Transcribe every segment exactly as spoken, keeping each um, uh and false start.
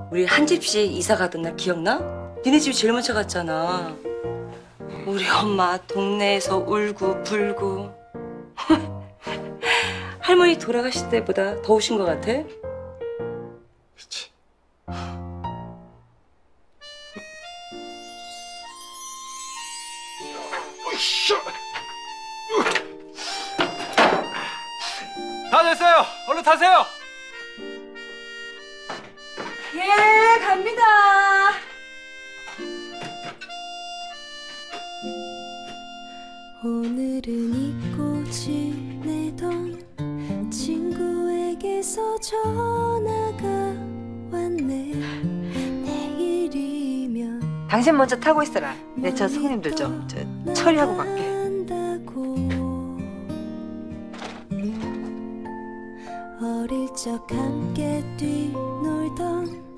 우리 한 집씩 이사 가던 날 기억나? 니네 집이 제일 먼저 갔잖아. 우리 엄마 동네에서 울고 불고. 할머니 돌아가실 때보다 더 우신 것 같아? 그치. 다 됐어요. 얼른 타세요. 예, 갑니다. 오늘은 잊고 지내던 친구에게서 전화가 왔네. 내일이면 당신 먼저 타고 있어라. 내 저 손님들 좀 저, 처리하고 갈게. 어릴 적 함께 뛰놀던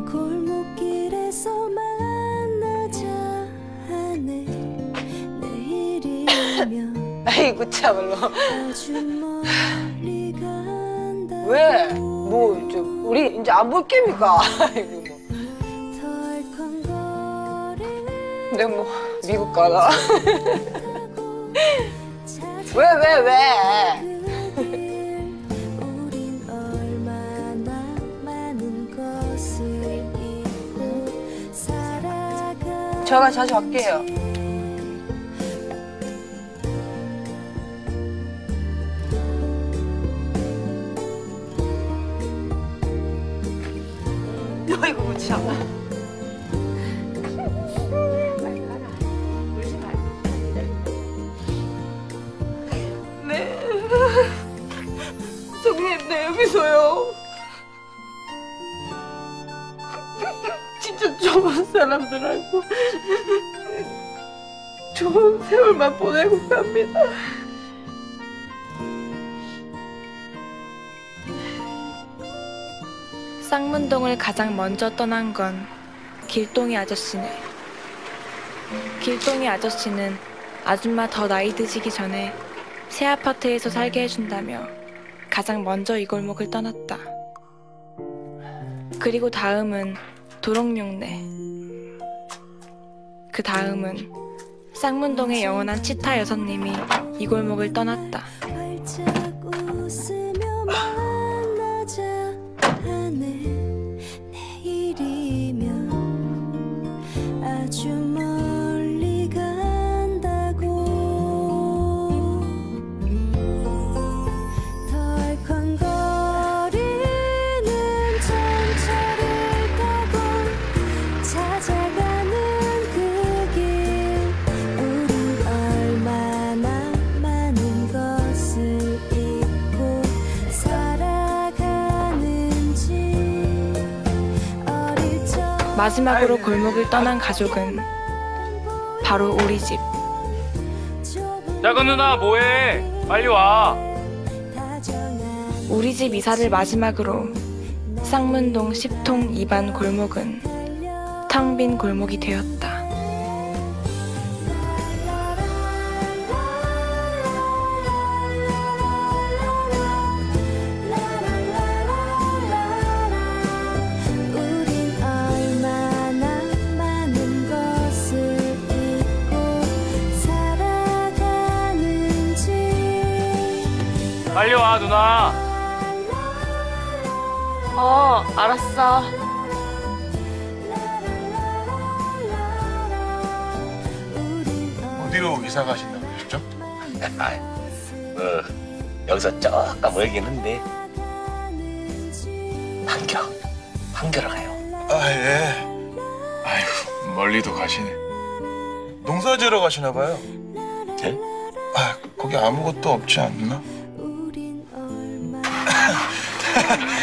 골목길에서 만나자 하네. 내일이면 아이고 참을로. 아주 멀리 간다고. 왜? 뭐 저, 우리 이제 안 볼 게입니까? 아이고 뭐. 덜컹거리는 근데 뭐 미국 가나? 왜 왜 왜? 우린 얼마나 많은 것을 잊고 살아가. 제가 자주 갈게요. 아이고 참. 네. 정님, 네 여기서요. 진짜 좋은 사람들하고 좋은 세월만 보내고 갑니다. 쌍문동을 가장 먼저 떠난 건 길동이 아저씨네. 길동이 아저씨는 아줌마 더 나이 드시기 전에 새 아파트에서 살게 해준다며 가장 먼저 이 골목을 떠났다. 그리고 다음은 도롱뇽네. 그 다음은 쌍문동의 영원한 치타 여사님이 이 골목을 떠났다. 활짝 웃으며 만나자 하네. 내일이면 아주 멀리 간다고. 덜컹거리는 전철을 타고 찾아가는 그 길. 우린 얼마나 많은 것을 잊고 살아가는지. 어릴 적 마지막으로 골목을 떠난 가족은 바로 우리 집. 작은 누나 뭐해? 빨리 와. 우리 집 이사를 마지막으로 쌍문동 십 통 이 반 골목은 텅 빈 골목이 되었다. 우린 얼마나 많은 것을 잊고 살아가는지. 빨리 와 누나. 어, 알았어. 어디로 이사 가신다고 하셨죠? 아, 뭐 여기서 조금 멀긴 한데 한겨, 한겨로 가요. 아 예. 아이고 멀리도 가시네. 농사 지으러 가시나 봐요. 예? 아 거기 아무것도 없지 않나? 우린 얼마나